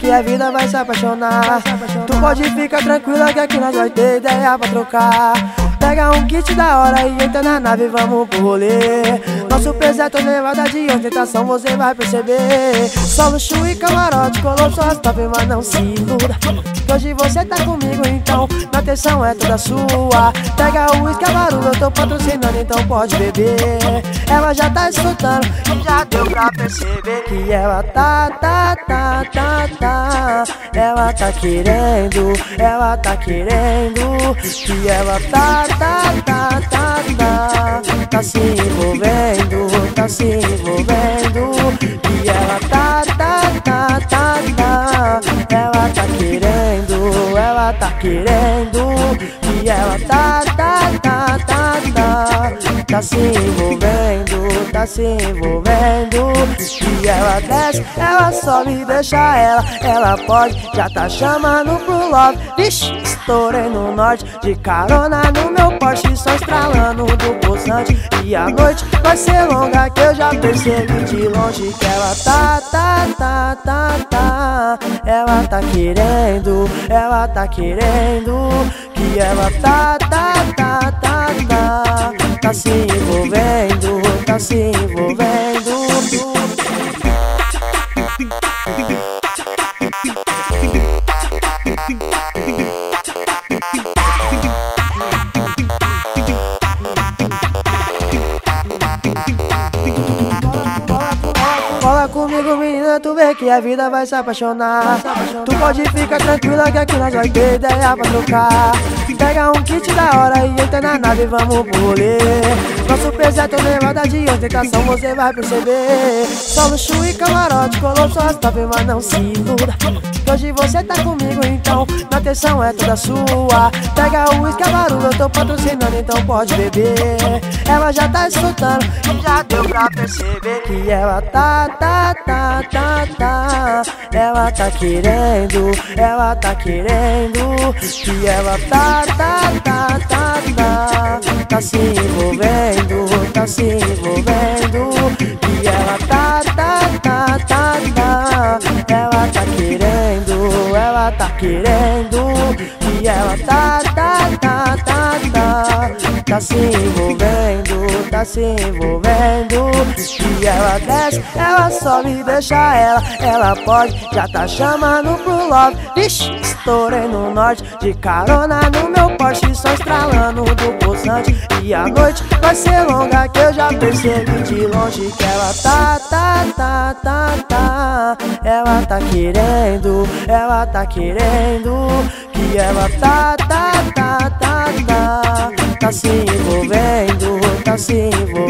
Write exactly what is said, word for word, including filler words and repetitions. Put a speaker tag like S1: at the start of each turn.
S1: que a vida vai se apaixonar. Tu pode ficar tranquila que aqui nós vai ter ideia pra trocar. Pega um kit da hora e entra na nave, vamos pro rolê. Nosso peso é tão levada de ostentação, você vai perceber. Só luxo e camarote, colou suas top, mas não se iluda. Hoje você tá comigo, então minha atenção é toda sua. Pega o uísque, a barulho, eu tô patrocinando, então pode beber. Ela já tá escutando e já deu pra perceber que ela tá, tá, tá, tá, tá. Ela tá querendo, ela tá querendo. Que ela tá, tá, tá, tá, tá. Tá se envolvendo, tá se envolvendo. Que ela tá, tá, tá, tá, tá. Ela tá querendo, ela tá querendo. Que ela tá, tá, tá, tá, tá. Tá se envolvendo, tá se envolvendo. E ela desce, ela sobe, deixa ela. Ela pode, já tá chamando pro love. Vixe, estourei no norte, de carona no meu Porsche, só estralando do poçante. E a noite vai ser longa, que eu já percebi de longe que ela tá, tá, tá, tá, tá. Ela tá querendo, ela tá querendo. Que ela tá, tá, tá, tá, tá. Tá se envolvendo, tá se envolvendo. Cola comigo, menina, tu vê que a vida vai se apaixonar. Tu pode ficar tranquila que aqui nós vai ter ideia pra trocar. Pega um kit da hora e entra na nave, vamos pro rolê. Nosso peso é tão levada de ostentação, você vai perceber. Só luxo e camarote, colou suas top, mas não se iluda. Hoje você tá comigo, então minha atenção é toda sua. Pega o uísque, a barulho, eu tô patrocinando, então pode beber. Ela já tá escutando e já deu pra perceber que ela tá, tá, tá, tá, tá. Ela tá querendo, ela tá querendo. Que ela tá, tá, tá, tá, tá. Tá se envolvendo, tá se envolvendo. Que ela tá, tá, tá, tá, tá. Ela tá querendo, ela tá querendo. Que ela tá, tá, tá, tá, tá. Tá se envolvendo, tá se envolvendo. E ela desce, ela sobe, deixa ela. Ela pode, já tá chamando pro love. Vixe, estourei no norte, de carona no meu Porsche, só estralando do poçante. E a noite vai ser longa, que eu já percebi de longe que ela tá, tá, tá, tá, tá. Ela tá querendo, ela tá querendo. Que ela tá, tá, tá, tá, tá. Tá se envolvendo, tá se envolvendo.